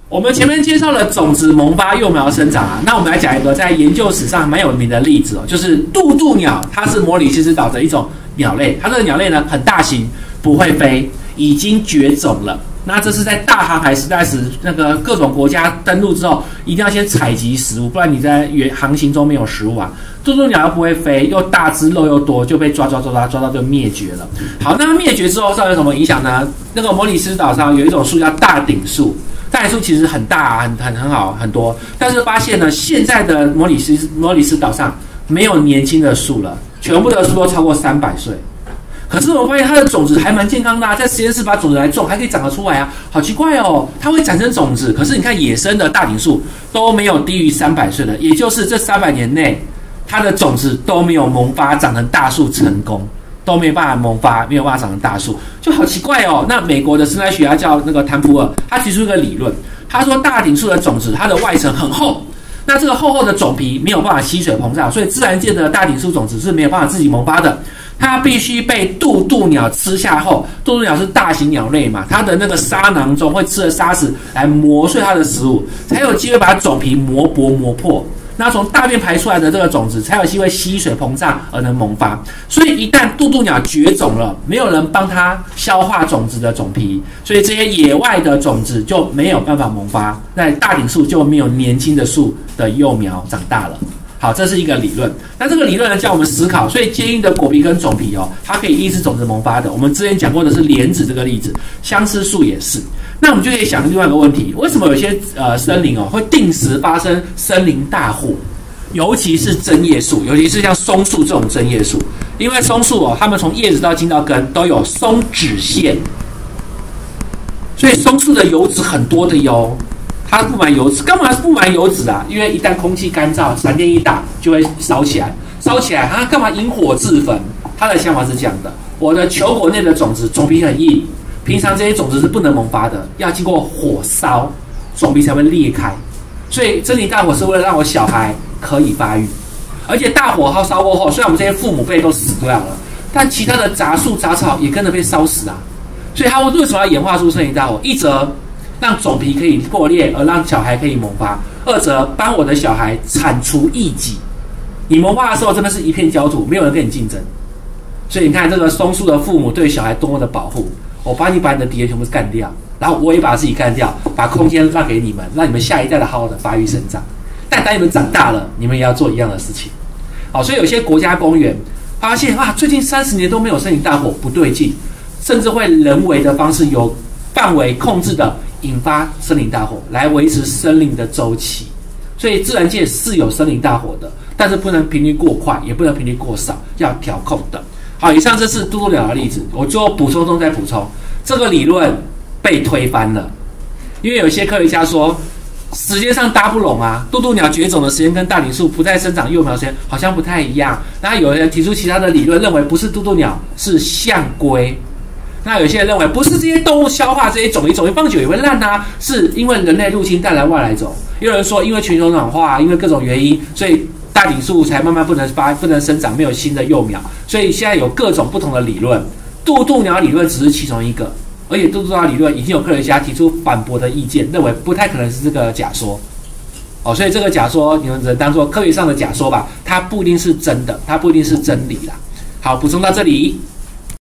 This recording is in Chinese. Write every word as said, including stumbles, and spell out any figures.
我们前面介绍了种子萌发、幼苗生长啊，那我们来讲一个在研究史上蛮有名的例子哦，就是渡渡鸟，它是摩里西斯岛的一种鸟类，它这个鸟类呢很大型，不会飞，已经绝种了。那这是在大航海时代时，那个各种国家登陆之后，一定要先采集食物，不然你在远航行中没有食物啊。渡渡鸟又不会飞，又大只，肉又多，就被抓抓抓抓抓到就灭绝了。好，那它灭绝之后，造成什么影响呢？那个摩里西斯岛上有一种树叫大顶树。大顶树其实很大、很很很好、很多，但是发现呢，现在的摩里斯摩里斯岛上没有年轻的树了，全部的树都超过三百岁。可是我发现它的种子还蛮健康的啊，在实验室把种子来种，还可以长得出来啊，好奇怪哦！它会产生种子，可是你看野生的大顶树都没有低于三百岁的，也就是这三百年内，它的种子都没有萌发长成大树成功。都没有办法萌发，没有办法长成大树，就好奇怪哦。那美国的生态学家叫那个谭普尔，他提出一个理论，他说大顶树的种子它的外层很厚，那这个厚厚的种皮没有办法吸水膨胀，所以自然界的大顶树种子是没有办法自己萌发的，它必须被渡渡鸟吃下后，渡渡鸟是大型鸟类嘛，它的那个沙囊中会吃了沙石来磨碎它的食物，才有机会把种皮磨薄磨破。那从大便排出来的这个种子才有机会吸水膨胀而能萌发，所以一旦渡渡鸟绝种了，没有人帮它消化种子的种皮，所以这些野外的种子就没有办法萌发，那大顶树就没有年轻的树的幼苗长大了。好，这是一个理论。那这个理论呢，叫我们思考，所以坚硬的果皮跟种皮哦，它可以抑制种子萌发的。我们之前讲过的是莲子这个例子，相思树也是。那我们就可以想另外一个问题：为什么有些呃森林哦会定时发生森林大火？尤其是针叶树，尤其是像松树这种针叶树，因为松树哦，它们从叶子到茎到根都有松脂腺，所以松树的油脂很多的哟。它布满油脂，干嘛布满油脂啊？因为一旦空气干燥，闪电一打就会烧起来，烧起来，它干嘛引火自焚？他的想法是这样的：我的球果内的种子种皮很硬，平常这些种子是不能萌发的，要经过火烧，种皮才会裂开。所以森林大火是为了让我小孩可以发育，而且大火烧过后，虽然我们这些父母辈都死掉了，但其他的杂树杂草也跟着被烧死啊。所以它为什么要演化出森林大火？一则让种皮可以破裂，而让小孩可以萌发；二则帮我的小孩铲除异己。你萌发的时候，真的是一片焦土，没有人跟你竞争。所以你看，这个松树的父母对小孩多么的保护。我帮你把你的敌人全部干掉，然后我也把自己干掉，把空间让给你们，让你们下一代的好好的发育生长。但当你们长大了，你们也要做一样的事情。好，所以有些国家公园发现啊，最近三十年都没有森林大火，不对劲，甚至会人为的方式有范围控制的引发森林大火，来维持森林的周期。所以自然界是有森林大火的，但是不能频率过快，也不能频率过少，要调控的。好，以上这是渡渡鸟的例子，我最后补充中再补充，这个理论被推翻了，因为有些科学家说时间上搭不拢啊，渡渡鸟绝种的时间跟大顶树不再生长幼苗时间好像不太一样。那有人提出其他的理论，认为不是渡渡鸟，是象龟。那有些人认为不是这些动物消化这些种子，种子放久也会烂啊，是因为人类入侵带来外来种。也有人说因为全球暖化，因为各种原因，所以大顶树才慢慢不能发、不能生长，没有新的幼苗。所以现在有各种不同的理论，渡渡鸟理论只是其中一个，而且渡渡鸟理论已经有科学家提出反驳的意见，认为不太可能是这个假说。哦，所以这个假说你们只能当做科学上的假说吧，它不一定是真的，它不一定是真理啦。好，补充到这里。